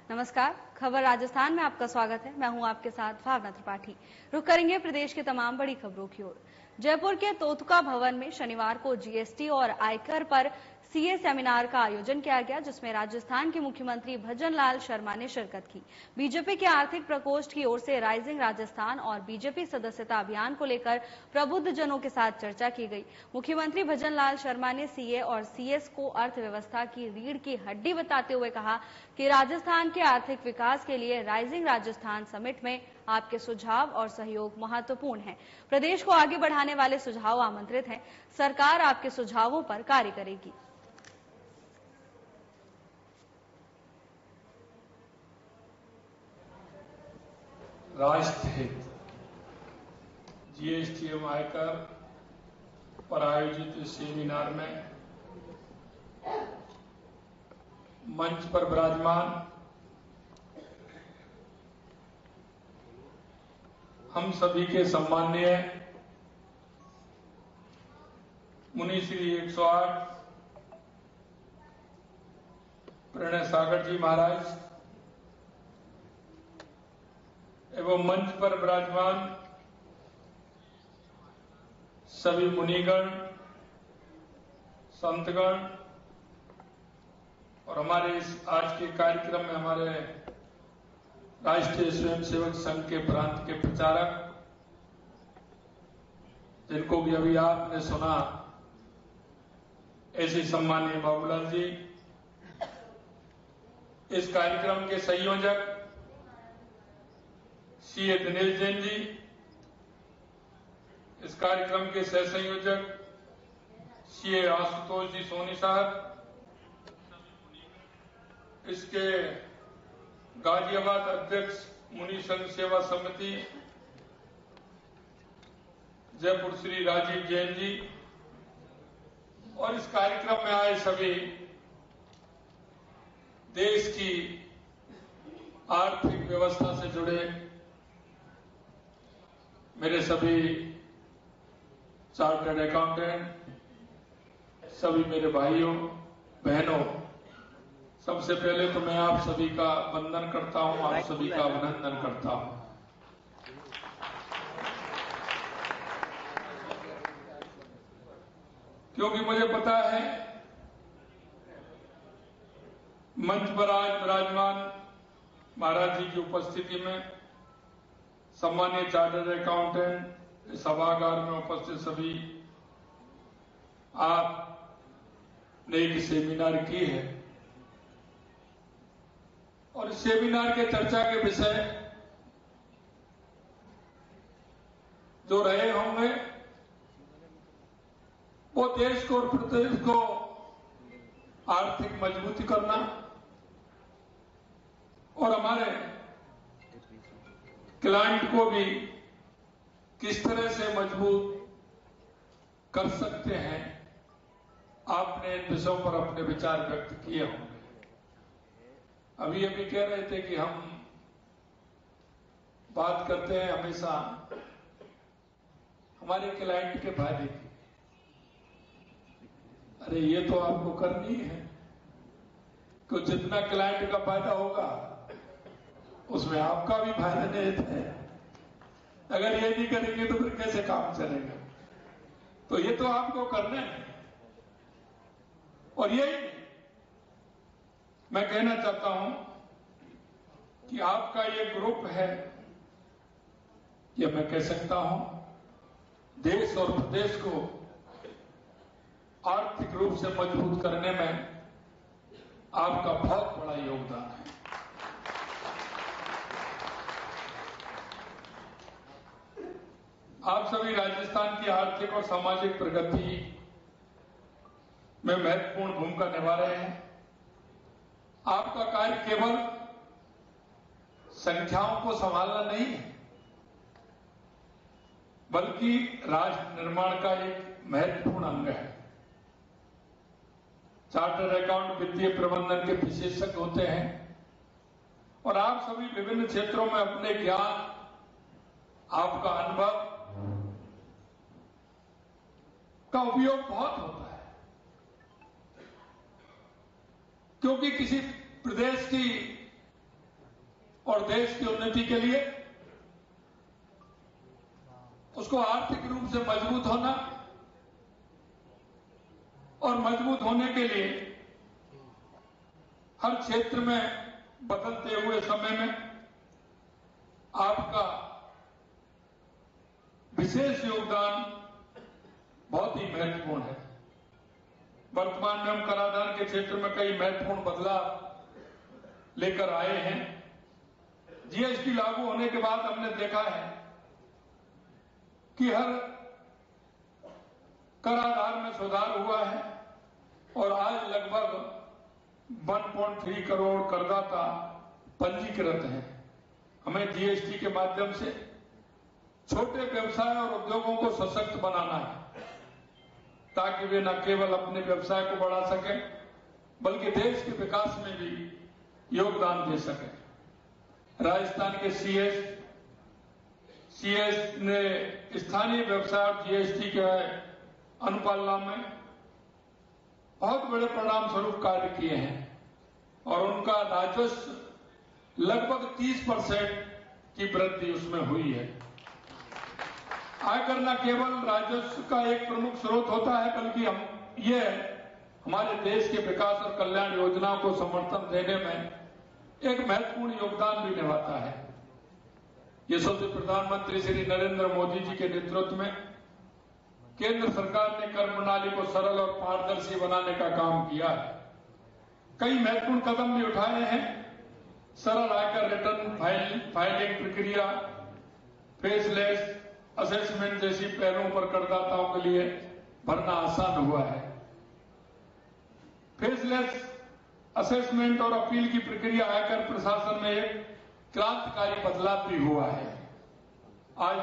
नमस्कार, खबर राजस्थान में आपका स्वागत है। मैं हूं आपके साथ भावना त्रिपाठी। रुक करेंगे प्रदेश के तमाम बड़ी खबरों की ओर। जयपुर के तोतुका भवन में शनिवार को जीएसटी और आयकर पर सीए सेमिनार का आयोजन किया गया, जिसमें राजस्थान के मुख्यमंत्री भजन लाल शर्मा ने शिरकत की। बीजेपी के आर्थिक प्रकोष्ठ की ओर से राइजिंग राजस्थान और बीजेपी सदस्यता अभियान को लेकर प्रबुद्ध जनों के साथ चर्चा की गई। मुख्यमंत्री भजन लाल शर्मा ने सीए और सीएस को अर्थव्यवस्था की रीढ़ की हड्डी बताते हुए कहा कि राजस्थान के आर्थिक विकास के लिए राइजिंग राजस्थान समिट में आपके सुझाव और सहयोग महत्वपूर्ण है। प्रदेश को आगे बढ़ाने वाले सुझाव आमंत्रित हैं। सरकार आपके सुझावों पर कार्य करेगी। राष्ट्र हित जीएसटी एवं आयकर पर आयोजित इस सेमिनार में मंच पर विराजमान हम सभी के सम्माननीय मुनिश्री 108 प्रणय सागर जी महाराज एवं मंच पर विराजमान सभी मुनिगण, संतगण और हमारे इस आज के कार्यक्रम में हमारे राष्ट्रीय स्वयंसेवक संघ के प्रांत के प्रचारक, जिनको भी अभी आपने सुना, ऐसे सम्माननीय बाबूलाल जी, इस कार्यक्रम के संयोजक सीए दिनेश जैन जी, इस कार्यक्रम के सह संयोजक सीए आशुतोष जी सोनी साहब, इसके गाजियाबाद अध्यक्ष मुनि संघ सेवा समिति जयपुर श्री राजीव जैन जी और इस कार्यक्रम में आए सभी देश की आर्थिक व्यवस्था से जुड़े मेरे सभी चार्टर्ड अकाउंटेंट, सभी मेरे भाइयों बहनों, सबसे पहले तो मैं आप सभी का वंदन करता हूं, आप सभी का अभिनंदन करता हूं। क्योंकि मुझे पता है मंच पर आज विराजमान महाराज जी की उपस्थिति में सम्मानीय चार्टर्ड अकाउंटेंट, सभागार में उपस्थित सभी, आपने एक सेमिनार की है और इस सेमिनार के चर्चा के विषय जो रहे होंगे वो देश को और प्रदेश को आर्थिक मजबूती करना और हमारे क्लाइंट को भी किस तरह से मजबूत कर सकते हैं, आपने इन विषयों पर अपने विचार व्यक्त किए होंगे। अभी कह रहे थे कि हम बात करते हैं हमेशा हमारे क्लाइंट के फायदे की। अरे ये तो आपको करनी है कि जितना क्लाइंट का फायदा होगा उसमें आपका भी फायदा निहित है। अगर ये नहीं करेंगे तो फिर कैसे काम चलेगा? तो ये तो आपको करना है। और यही मैं कहना चाहता हूं कि आपका ये ग्रुप है, ये मैं कह सकता हूं देश और प्रदेश को आर्थिक रूप से मजबूत करने में आपका बहुत बड़ा योगदान है। आप सभी राजस्थान की आर्थिक और सामाजिक प्रगति में महत्वपूर्ण भूमिका निभा रहे हैं। आपका कार्य केवल संख्याओं को संभालना नहीं है, बल्कि राष्ट्र निर्माण का एक महत्वपूर्ण अंग है। चार्टर्ड अकाउंट वित्तीय प्रबंधन के विशेषज्ञ होते हैं और आप सभी विभिन्न क्षेत्रों में अपने ज्ञान, आपका अनुभव का उपयोग बहुत होता है, क्योंकि किसी प्रदेश की और देश की उन्नति के लिए उसको आर्थिक रूप से मजबूत होना और मजबूत होने के लिए हर क्षेत्र में बदलते हुए समय में आपका विशेष योगदान बहुत ही महत्वपूर्ण है। वर्तमान में हम कराधान के क्षेत्र में कई महत्वपूर्ण बदलाव लेकर आए हैं। जीएसटी लागू होने के बाद हमने देखा है कि हर कराधान में सुधार हुआ है और आज लगभग 1.3 करोड़ करदाता पंजीकृत हैं। हमें जीएसटी के माध्यम से छोटे व्यवसाय और उद्योगों को सशक्त बनाना है ताकि वे न केवल अपने व्यवसाय को बढ़ा सकें बल्कि देश के विकास में भी योगदान दे सकें। राजस्थान के सीएस ने स्थानीय व्यवसाय और जीएसटी के अनुपालना में बहुत बड़े परिणाम स्वरूप कार्य किए हैं और उनका राजस्व लगभग 30% की वृद्धि उसमें हुई है। आयकर न केवल राजस्व का एक प्रमुख स्रोत होता है बल्कि ये हमारे देश के विकास और कल्याण योजनाओं को समर्थन देने में एक महत्वपूर्ण योगदान भी निभाता है। यशस्वी प्रधानमंत्री श्री नरेंद्र मोदी जी के नेतृत्व में केंद्र सरकार ने कर प्रणाली को सरल और पारदर्शी बनाने का काम किया है। कई महत्वपूर्ण कदम भी उठाए हैं। सरल आयकर रिटर्न फाइलिंग प्रक्रिया, फेसलेस असेसमेंट जैसी पहलों पर करदाताओं के लिए भरना आसान हुआ है। फेसलेस असेसमेंट और अपील की प्रक्रिया आयकर प्रशासन में एक क्रांतिकारी बदलाव भी हुआ है। आज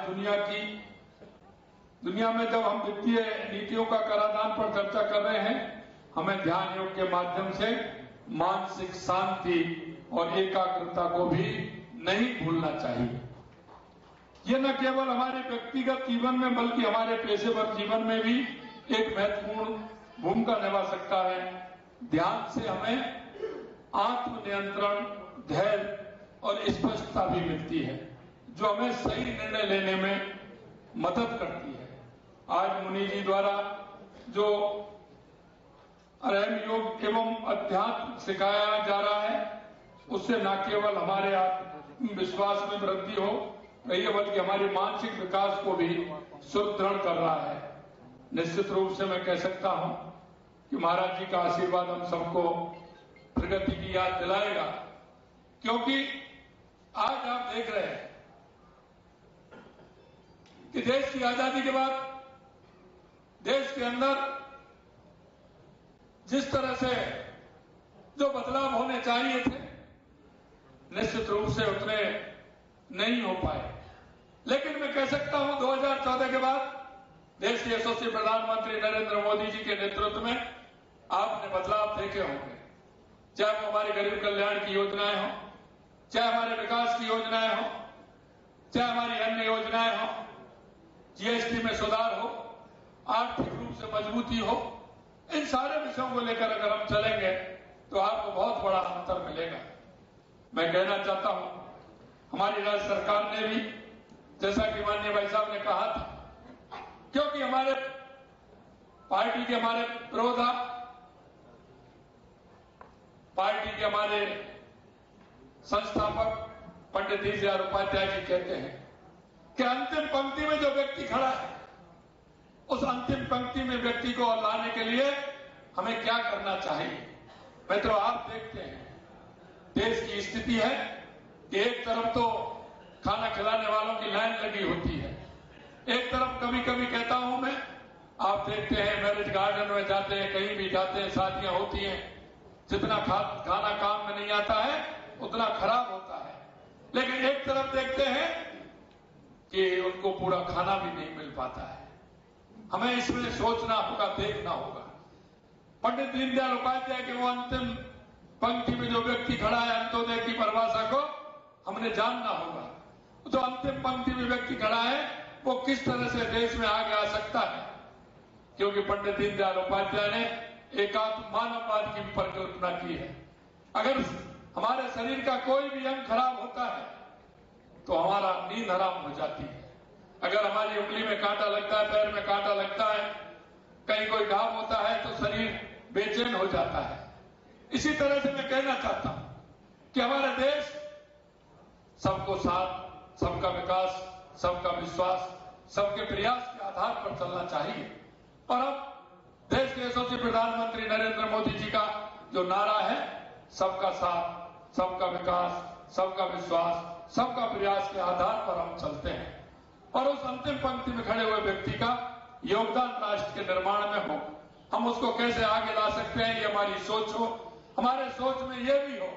दुनिया में जब हम वित्तीय नीतियों का कराधान पर चर्चा कर रहे हैं, हमें ध्यान योग के माध्यम से मानसिक शांति और एकाग्रता को भी नहीं भूलना चाहिए। ये न केवल हमारे व्यक्तिगत जीवन में बल्कि हमारे पेशेवर जीवन में भी एक महत्वपूर्ण भूमिका निभा सकता है। ध्यान से हमें आत्मनियंत्रण, धैर्य और स्पष्टता भी मिलती है जो हमें सही निर्णय लेने में मदद करती है। आज मुनि जी द्वारा जो रहम योग एवं अध्यात्म सिखाया जा रहा है उससे न केवल हमारे आत्मविश्वास में वृद्धि हो रही है बल्कि हमारे मानसिक विकास को भी सुदृढ़ कर रहा है। निश्चित रूप से मैं कह सकता हूं कि महाराज जी का आशीर्वाद हम सबको प्रगति की याद दिलाएगा, क्योंकि आज आप देख रहे हैं कि देश की आजादी के बाद देश के अंदर जिस तरह से जो बदलाव होने चाहिए थे निश्चित रूप से उतने नहीं हो पाए। लेकिन मैं कह सकता हूं 2014 के बाद देश के यशस्वी प्रधानमंत्री नरेंद्र मोदी जी के नेतृत्व में आपने बदलाव देखे होंगे, चाहे वो हमारी गरीब कल्याण की योजनाएं हो, चाहे हमारे विकास की योजनाएं हो, चाहे हमारी अन्य योजनाएं हो, जीएसटी में सुधार हो, आर्थिक रूप से मजबूती हो। इन सारे विषयों को लेकर अगर हम चलेंगे तो आपको बहुत बड़ा अंतर मिलेगा। मैं कहना चाहता हूं हमारी राज्य सरकार ने भी, जैसा कि माननीय भाई साहब ने कहा था, क्योंकि हमारे पार्टी के हमारे प्रवक्ता, पार्टी के हमारे संस्थापक पंडित दीनदयाल उपाध्याय जी कहते हैं कि अंतिम पंक्ति में जो व्यक्ति खड़ा है उस अंतिम पंक्ति में व्यक्ति को लाने के लिए हमें क्या करना चाहिए। मित्रों, आप देखते हैं देश की स्थिति है कि एक तरफ तो खाना खिलाने वालों की लाइन लगी होती है, एक तरफ कभी कभी कहता हूं मैं, आप देखते हैं मैरिज गार्डन में जाते हैं, कहीं भी जाते हैं, शादियां होती हैं, जितना खाना काम में नहीं आता है उतना खराब होता है। लेकिन एक तरफ देखते हैं कि उनको पूरा खाना भी नहीं मिल पाता है। हमें इसमें सोचना होगा, देखना होगा। पंडित दीनदयाल उपाध्याय के वो अंतिम पंक्ति में जो व्यक्ति खड़ा है, अंत्योदय की परिभाषा को हमने जानना होगा। जो अंतिम पंक्ति में व्यक्ति खड़ा है वो किस तरह से देश में आगे आ सकता है, क्योंकि पंडित दीनदयाल उपाध्याय ने एकात्म मानववाद की परिकल्पना की है। अगर हमारे शरीर का कोई भी अंग खराब होता है तो हमारा नींद हराम हो जाती है। अगर हमारी उंगली में कांटा लगता है, पैर में कांटा लगता है, कहीं कोई घाव होता है तो शरीर बेचैन हो जाता है। इसी तरह से मैं कहना चाहता हूं कि हमारा देश सबको साथ, सबका विकास, सबका विश्वास, सबके प्रयास के आधार पर चलना चाहिए। और अब देश के यशस्वी प्रधानमंत्री नरेंद्र मोदी जी का जो नारा है, सबका साथ, सबका विकास, सबका विश्वास, सबका प्रयास के आधार पर हम चलते हैं। और उस अंतिम पंक्ति में खड़े हुए व्यक्ति का योगदान राष्ट्र के निर्माण में हो, हम उसको कैसे आगे ला सकते हैं, ये हमारी सोच हो। हमारे सोच में ये भी हो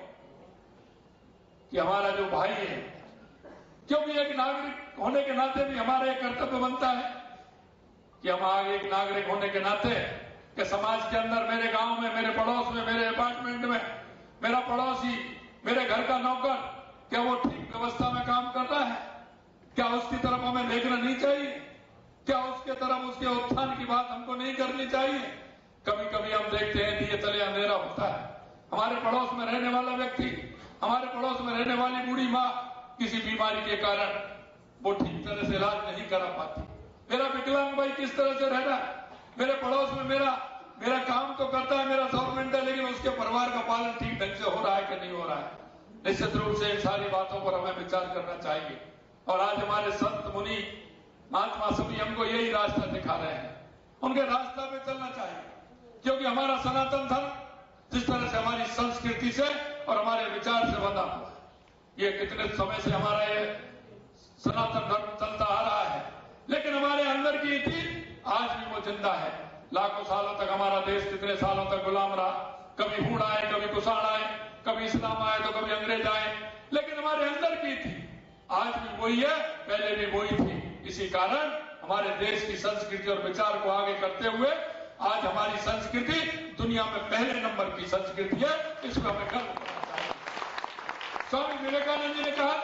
कि हमारा जो भाई है, क्योंकि एक नागरिक होने के नाते भी हमारा एक कर्तव्य बनता है कि हम आगे एक नागरिक होने के नाते कि समाज के अंदर, मेरे गांव में, मेरे पड़ोस में, मेरे अपार्टमेंट में, मेरा पड़ोसी, मेरे घर का नौकर, क्या वो ठीक व्यवस्था में काम कर रहा है? क्या उसकी तरफ हमें देखना नहीं चाहिए? क्या उसके तरफ, उसके उत्थान की बात हमको नहीं करनी चाहिए? कभी कभी हम देखते हैं दिए तले अंधेरा होता है। हमारे पड़ोस में रहने वाला व्यक्ति, हमारे पड़ोस में रहने वाली बूढ़ी माँ किसी बीमारी के कारण वो ठीक तरह से इलाज नहीं करा पाती। मेरा विकलांग भाई किस तरह से रह रहा है? मेरे पड़ोस में मेरा काम तो करता है, मेरा गवर्नमेंट है, लेकिन उसके परिवार का पालन ठीक ढंग से हो रहा है कि नहीं हो रहा है? निश्चित रूप से इन सारी बातों पर हमें विचार करना चाहिए। और आज हमारे संत मुनि महात्मा सभी हमको यही रास्ता दिखा रहे हैं, उनके रास्ता पे चलना चाहिए। क्योंकि हमारा सनातन धर्म जिस तरह से हमारी संस्कृति से और हमारे विचार से बंधा हुआ है, ये कितने समय से हमारा ये सनातन धर्म चलता आ रहा है, लेकिन हमारे अंदर की थी आज भी वो जिंदा है। लाखों सालों तक हमारा देश कितने सालों तक गुलाम रहा, कभी हूण आए, कभी कुषाण आए, कभी इस्लाम आए तो कभी अंग्रेज आए, लेकिन हमारे अंदर की थी आज भी वही है, पहले भी वही थी। इसी कारण हमारे देश की संस्कृति और विचार को आगे करते हुए आज हमारी संस्कृति दुनिया में पहले नंबर की संस्कृति है, इस पर हमें गर्व करना चाहिए। स्वामी विवेकानंद जी ने कहा,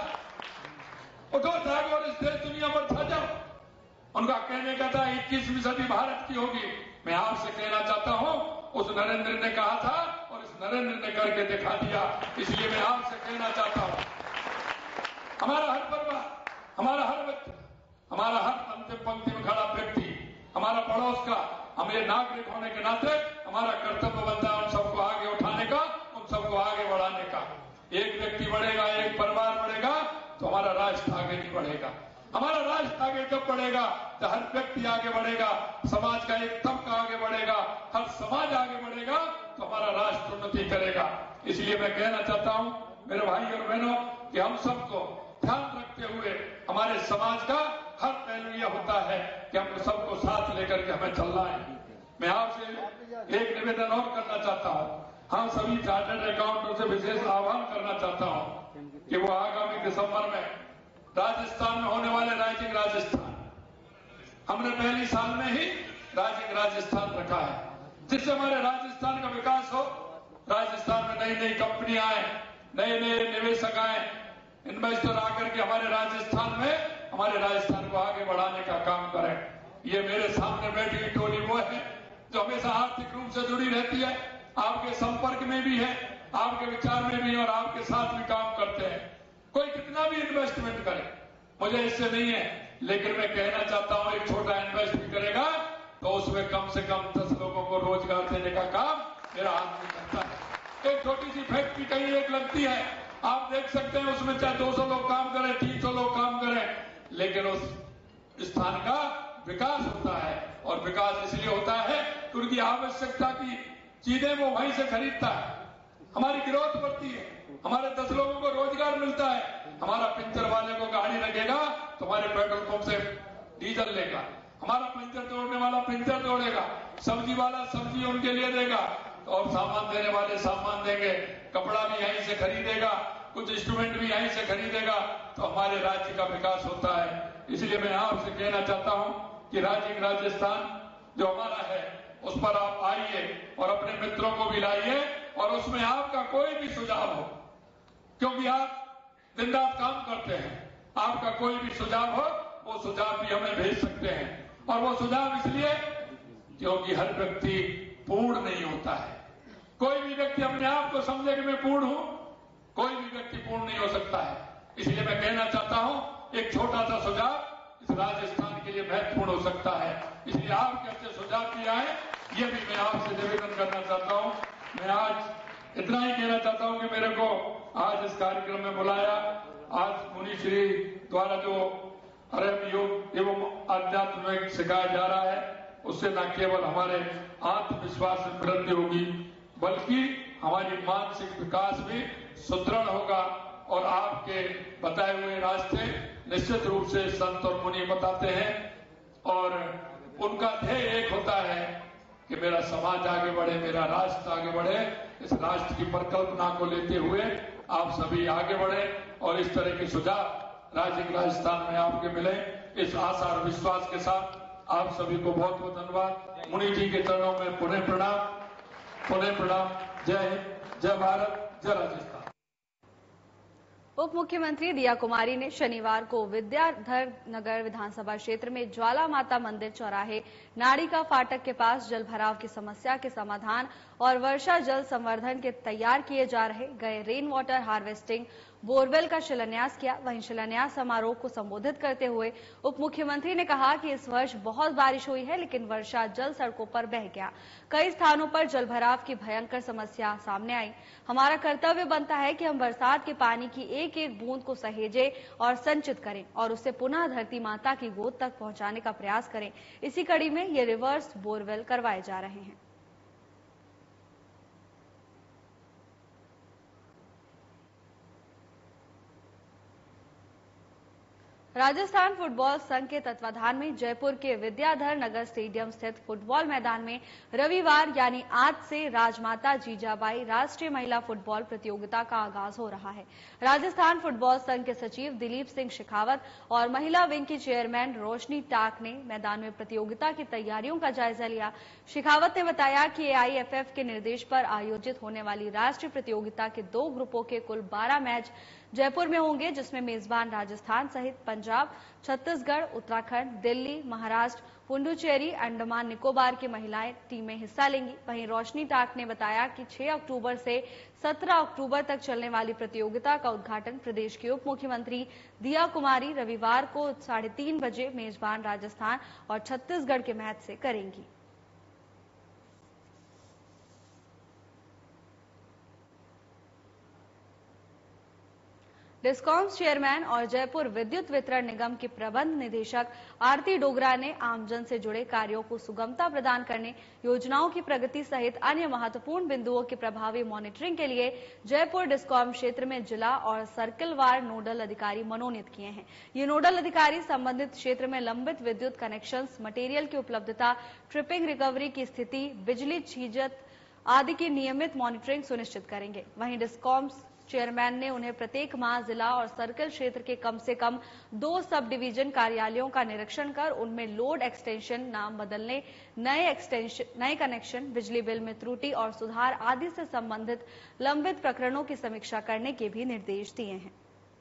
उठो जागो और इस देश दुनिया पर छा जाओ। उनका कहने का था 21वीं सदी भारत की होगी। मैं आपसे कहना चाहता हूं, उस नरेंद्र ने कहा था और इस नरेंद्र ने करके दिखा दिया। इसलिए मैं आपसे कहना चाहता हूं, हमारा हर परिवार, हमारा हर व्यक्ति, हमारा हर अंतिम पंक्ति में खड़ा व्यक्ति, हमारा पड़ोस का, हमें नागरिक होने के नाते हमारा कर्तव्य बनता है उन सबको आगे उठाने का, उन सबको आगे बढ़ाने का। एक व्यक्ति बढ़ेगा, एक परिवार बढ़ेगा तो हमारा राष्ट्र आगे नहीं बढ़ेगा। हमारा राष्ट्र आगे जब बढ़ेगा तो हर व्यक्ति आगे बढ़ेगा, समाज का एक तबका आगे बढ़ेगा, हर समाज आगे बढ़ेगा तो हमारा राष्ट्र उन्नति करेगा। इसलिए मैं कहना चाहता हूं मेरे भाई और बहनों कि हम सबको ध्यान रखते हुए हमारे समाज का हर पहलू यह होता है कि हम सबको साथ लेकर के हमें चलना है। मैं आपसे एक निवेदन और करना चाहता हूं, हम सभी चार्टर्ड अकाउंटेंटों से विशेष आह्वान करना चाहता हूं कि वो आगामी दिसंबर में राजस्थान में होने वाले राइजिंग राजस्थान, हमने पहली साल में ही राइजिंग राजस्थान रखा है, जिससे हमारे राजस्थान का विकास हो, राजस्थान में नई नई कंपनियां आए, नए नए निवेशक आए, इन्वेस्टर आकर के हमारे राजस्थान में हमारे राजस्थान को आगे बढ़ाने का काम करें। ये मेरे सामने बैठी हुई टोली वो है जो हमेशा आर्थिक रूप से जुड़ी रहती है, आपके संपर्क में भी है, आपके विचार में भी और आपके साथ भी काम करते हैं। कोई कितना भी इन्वेस्टमेंट करे, मुझे इससे नहीं है, लेकिन मैं कहना चाहता हूं एक छोटा इन्वेस्ट भी करेगा तो उसमें कम से कम 10 लोगों को रोजगार देने का काम मेरा आदमी करता है। एक छोटी सी फैक्ट्री कहीं एक लगती है, आप देख सकते हैं उसमें चाहे 200 लोग काम करें, 300 लोग काम करें, लेकिन उस स्थान का विकास होता है। और विकास इसलिए होता है कि उनकी आवश्यकता की चीजें वो वहीं से खरीदता है, हमारी ग्रोथ बढ़ती है, हमारे 10 लोगों को रोजगार मिलता है। हमारा पंचर वाले को गाड़ी लगेगा तो हमारे पेट्रोल पंप से डीजल लेगा, हमारा पंचर तोड़ने वाला पंचर तोड़ेगा, सब्जी वाला सब्जी उनके लिए देगा और सामान देने वाले सामान देंगे, कपड़ा भी यहीं से खरीदेगा, कुछ इंस्ट्रूमेंट भी यहीं से खरीदेगा, तो हमारे राज्य का विकास होता है। इसलिए मैं आपसे कहना चाहता हूं कि राइजिंग राजस्थान जो हमारा है उस पर आप आइए और अपने मित्रों को भी लाइए और उसमें आपका कोई भी सुझाव हो, क्योंकि आप दिन रात काम करते हैं, आपका कोई भी सुझाव हो वो सुझाव भी हमें भेज सकते हैं। और वो सुझाव इसलिए क्योंकि हर व्यक्ति पूर्ण नहीं होता है। कोई भी व्यक्ति अपने आप को समझे कि मैं पूर्ण हूं, कोई भी व्यक्ति पूर्ण नहीं हो सकता है। इसलिए मैं कहना चाहता हूं, एक छोटा सा सुझाव इस राजस्थान के लिए महत्वपूर्ण हो सकता है। इसलिए आपके अच्छे सुझाव किया है, ये भी मैं आपसे निवेदन करना चाहता हूं। मैं आज इतना ही कहना चाहता हूं कि मेरे को आज इस कार्यक्रम में बुलाया। आज मुनि श्री द्वारा जो अरब योग एवं अध्यात्म में सिखाया जा रहा है, उससे न केवल हमारे आत्मविश्वास में वृद्धि होगी, बल्कि हमारी मानसिक विकास भी सुदृढ़ होगा और आपके बताए हुए रास्ते निश्चित रूप से संत और मुनि बताते हैं और उनका ध्येय एक होता है कि मेरा समाज आगे बढ़े, मेरा राष्ट्र आगे बढ़े। इस राष्ट्र की परिकल्पना को लेते हुए आप सभी आगे बढ़े और इस तरह के सुझाव राज्य राजस्थान में आपके मिले, इस आशा और विश्वास के साथ आप सभी को बहुत बहुत धन्यवाद। मुनि जी के चरणों में पुनः प्रणाम। जय हिंद, जय भारत, जय राजस्थान। उप मुख्यमंत्री दिया कुमारी ने शनिवार को विद्याधर नगर विधानसभा क्षेत्र में ज्वाला माता मंदिर चौराहे नाड़िका फाटक के पास जल भराव की समस्या के समाधान और वर्षा जल संवर्धन के तैयार किए जा रहे गए रेन वाटर हार्वेस्टिंग बोरवेल का शिलान्यास किया। वहीं शिलान्यास समारोह को संबोधित करते हुए उप मुख्यमंत्री ने कहा कि इस वर्ष बहुत बारिश हुई है, लेकिन वर्षा जल सड़कों पर बह गया। कई स्थानों पर जल भराव की भयंकर समस्या सामने आई। हमारा कर्तव्य बनता है कि हम बरसात के पानी की एक एक बूंद को सहेजें और संचित करें और उसे पुनः धरती माता की गोद तक पहुंचाने का प्रयास करें। इसी कड़ी में ये रिवर्स बोरवेल करवाए जा रहे हैं। राजस्थान फुटबॉल संघ के तत्वाधान में जयपुर के विद्याधर नगर स्टेडियम स्थित फुटबॉल मैदान में रविवार यानी आज से राजमाता जीजाबाई राष्ट्रीय महिला फुटबॉल प्रतियोगिता का आगाज हो रहा है। राजस्थान फुटबॉल संघ के सचिव दिलीप सिंह शेखावत और महिला विंग की चेयरमैन रोशनी टाक ने मैदान में प्रतियोगिता की तैयारियों का जायजा लिया। शेखावत ने बताया कि AIFF के निर्देश पर आयोजित होने वाली राष्ट्रीय प्रतियोगिता के 2 ग्रुपों के कुल 12 मैच जयपुर में होंगे, जिसमें मेजबान राजस्थान सहित पंजाब, छत्तीसगढ़, उत्तराखंड, दिल्ली, महाराष्ट्र, पुडुचेरी, अंडमान निकोबार की महिलाएं टीमें हिस्सा लेंगी। वहीं रोशनी टाक ने बताया कि 6 अक्टूबर से 17 अक्टूबर तक चलने वाली प्रतियोगिता का उद्घाटन प्रदेश के उप मुख्यमंत्री दिया कुमारी रविवार को 3:30 बजे मेजबान राजस्थान और छत्तीसगढ़ के मैच से करेंगी। डिस्कॉम्स चेयरमैन और जयपुर विद्युत वितरण निगम के प्रबंध निदेशक आरती डोगरा ने आमजन से जुड़े कार्यों को सुगमता प्रदान करने, योजनाओं की प्रगति सहित अन्य महत्वपूर्ण बिंदुओं की प्रभावी मॉनिटरिंग के लिए जयपुर डिस्कॉम क्षेत्र में जिला और सर्किलवार नोडल अधिकारी मनोनीत किए हैं। ये नोडल अधिकारी संबंधित क्षेत्र में लंबित विद्युत कनेक्शंस, मटेरियल की उपलब्धता, ट्रिपिंग रिकवरी की स्थिति, बिजली छीजत आदि की नियमित मॉनिटरिंग सुनिश्चित करेंगे। वहीं डिस्कॉम्स चेयरमैन ने उन्हें प्रत्येक माह जिला और सर्कल क्षेत्र के कम से कम 2 सब डिवीजन कार्यालयों का निरीक्षण कर उनमें लोड एक्सटेंशन, नाम बदलने, नए कनेक्शन, बिजली बिल में त्रुटि और सुधार आदि से संबंधित लंबित प्रकरणों की समीक्षा करने के भी निर्देश दिए हैं।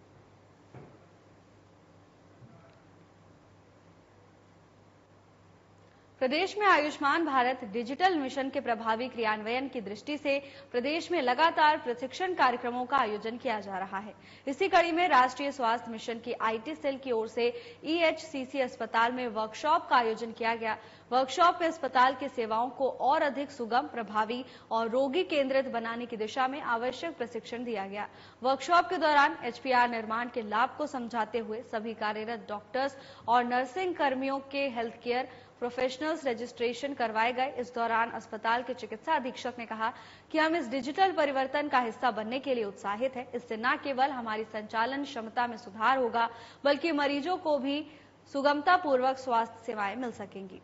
प्रदेश में आयुष्मान भारत डिजिटल मिशन के प्रभावी क्रियान्वयन की दृष्टि से प्रदेश में लगातार प्रशिक्षण कार्यक्रमों का आयोजन किया जा रहा है। इसी कड़ी में राष्ट्रीय स्वास्थ्य मिशन की IT सेल की ओर से EHCC अस्पताल में वर्कशॉप का आयोजन किया गया। वर्कशॉप में अस्पताल की सेवाओं को और अधिक सुगम, प्रभावी और रोगी केंद्रित बनाने की दिशा में आवश्यक प्रशिक्षण दिया गया। वर्कशॉप के दौरान HPR निर्माण के लाभ को समझाते हुए सभी कार्यरत डॉक्टर्स और नर्सिंग कर्मियों के हेल्थ केयर प्रोफेशनल्स रजिस्ट्रेशन करवाए गए। इस दौरान अस्पताल के चिकित्सा अधीक्षक ने कहा कि हम इस डिजिटल परिवर्तन का हिस्सा बनने के लिए उत्साहित हैं। इससे न केवल हमारी संचालन क्षमता में सुधार होगा, बल्कि मरीजों को भी सुगमता पूर्वक स्वास्थ्य सेवाएं मिल सकेंगी।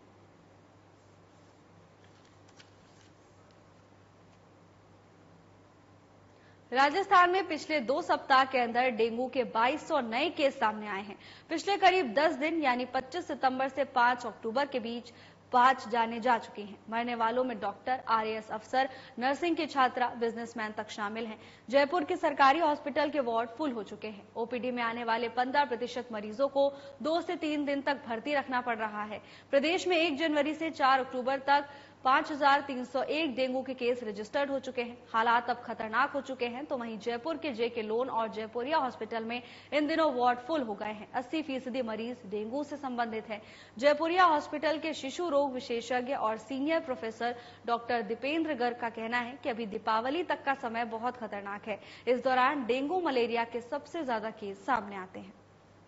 राजस्थान में पिछले 2 सप्ताह के अंदर डेंगू के 2200 नए केस सामने आए हैं। पिछले करीब 10 दिन यानी 25 सितंबर से 5 अक्टूबर के बीच 5 जाने जा चुकी हैं। मरने वालों में डॉक्टर, RAS अफसर, नर्सिंग के छात्रा, बिजनेसमैन तक शामिल हैं। जयपुर के सरकारी हॉस्पिटल के वार्ड फुल हो चुके हैं। OPD में आने वाले 15% मरीजों को 2 से 3 दिन तक भर्ती रखना पड़ रहा है। प्रदेश में 1 जनवरी से 4 अक्टूबर तक 5301 डेंगू के केस रजिस्टर्ड हो चुके हैं। हालात अब खतरनाक हो चुके हैं। तो वहीं जयपुर के जेके लोन और जयपुरिया हॉस्पिटल में इन दिनों वार्ड फुल हो गए हैं। 80% मरीज डेंगू से संबंधित है। जयपुरिया हॉस्पिटल के शिशु रोग विशेषज्ञ और senior professor doctor Dipendra Garg का कहना है कि अभी दीपावली तक का समय बहुत खतरनाक है। इस दौरान डेंगू मलेरिया के सबसे ज्यादा केस सामने आते हैं।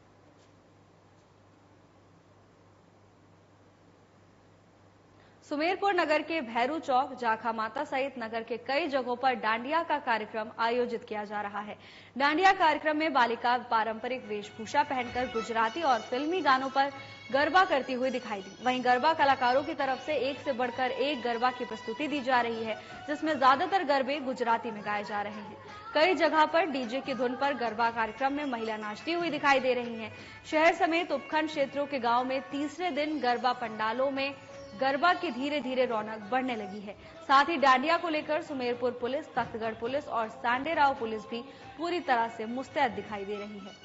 सुमेरपुर नगर के भैरू चौक, जाखा माता सहित नगर के कई जगहों पर डांडिया का कार्यक्रम आयोजित किया जा रहा है। डांडिया कार्यक्रम में बालिका पारंपरिक वेशभूषा पहनकर गुजराती और फिल्मी गानों पर गरबा करती हुई दिखाई दी। वहीं गरबा कलाकारों की तरफ से एक से बढ़कर एक गरबा की प्रस्तुति दी जा रही है, जिसमें ज्यादातर गरबे गुजराती में गाए जा रहे हैं। कई जगह पर डीजे की धुन पर गरबा कार्यक्रम में महिला नाचती हुई दिखाई दे रही हैं। शहर समेत उपखंड क्षेत्रों के गांव में तीसरे दिन गरबा पंडालों में गरबा की धीरे धीरे रौनक बढ़ने लगी है। साथ ही डांडिया को लेकर सुमेरपुर पुलिस, तख्तगढ़ पुलिस और सांडेराव पुलिस भी पूरी तरह से मुस्तैद दिखाई दे रही है।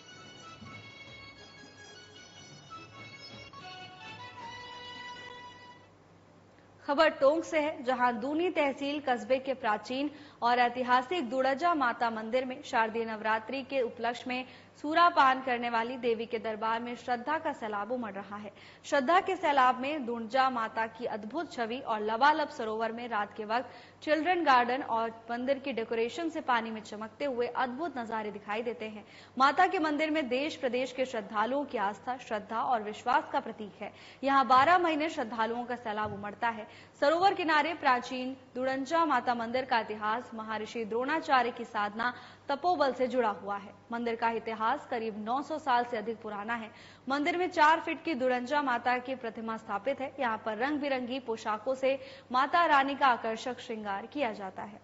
खबर टोंक से है, जहां दूनी तहसील कस्बे के प्राचीन और ऐतिहासिक दुड़जा माता मंदिर में शारदीय नवरात्रि के उपलक्ष्य में सूरापान करने वाली देवी के दरबार में श्रद्धा का सैलाब उमड़ रहा है। श्रद्धा के सैलाब में दुड़जा माता की अद्भुत छवि और लबालब सरोवर में रात के वक्त चिल्ड्रन गार्डन और मंदिर की डेकोरेशन से पानी में चमकते हुए अद्भुत नजारे दिखाई देते हैं। माता के मंदिर में देश प्रदेश के श्रद्धालुओं की आस्था, श्रद्धा और विश्वास का प्रतीक है। यहाँ 12 महीने श्रद्धालुओं का सैलाब उमड़ता है। सरोवर किनारे प्राचीन दुड़ंजा माता मंदिर का इतिहास महर्षि द्रोणाचार्य की साधना तपोबल से जुड़ा हुआ है। मंदिर का इतिहास करीब 900 साल से अधिक पुराना है। मंदिर में 4 फीट की दुड़ंजा माता की प्रतिमा स्थापित है। यहाँ पर रंग बिरंगी पोशाकों से माता रानी का आकर्षक श्रृंगार किया जाता है।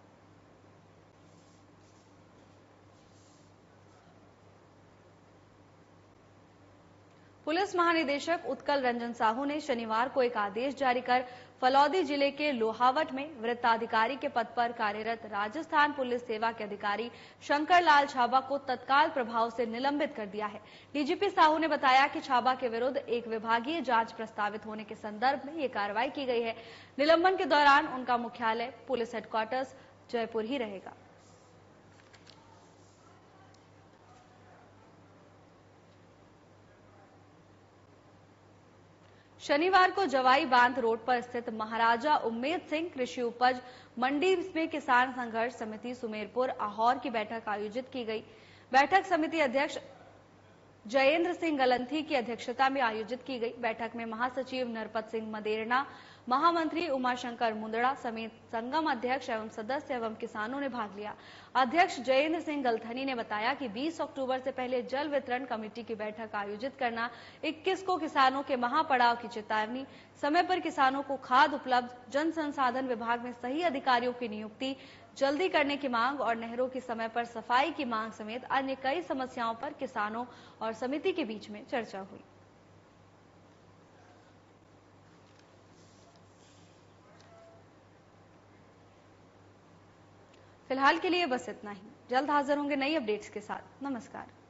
पुलिस महानिदेशक उत्कल रंजन साहू ने शनिवार को एक आदेश जारी कर फलौदी जिले के लोहावट में वृत्ताधिकारी के पद पर कार्यरत राजस्थान पुलिस सेवा के अधिकारी शंकर लाल छाबा को तत्काल प्रभाव से निलंबित कर दिया है। डीजीपी साहू ने बताया कि छाबा के विरुद्ध एक विभागीय जांच प्रस्तावित होने के संदर्भ में ये कार्रवाई की गई है। निलंबन के दौरान उनका मुख्यालय पुलिस हेडक्वार्टर्स जयपुर ही रहेगा। शनिवार को जवाई बांध रोड पर स्थित महाराजा उम्मेद सिंह कृषि उपज मंडी में किसान संघर्ष समिति सुमेरपुर आहोर की बैठक आयोजित की गई। बैठक समिति अध्यक्ष जयेंद्र सिंह गलंथी की अध्यक्षता में आयोजित की गई। बैठक में महासचिव नरपत सिंह मदेरना, महामंत्री उमाशंकर मुंदड़ा समेत संगम अध्यक्ष एवं सदस्य एवं किसानों ने भाग लिया। अध्यक्ष जयेंद्र सिंह गलथनी ने बताया कि 20 अक्टूबर से पहले जल वितरण कमेटी की बैठक आयोजित करना, 21 को किसानों के महापड़ाव की चेतावनी, समय पर किसानों को खाद उपलब्ध, जन संसाधन विभाग में सही अधिकारियों की नियुक्ति जल्दी करने की मांग और नहरों की समय पर सफाई की मांग समेत अन्य कई समस्याओं पर किसानों और समिति के बीच में चर्चा हुई। फिलहाल के लिए बस इतना ही। जल्द हाजिर होंगे नई अपडेट्स के साथ। नमस्कार।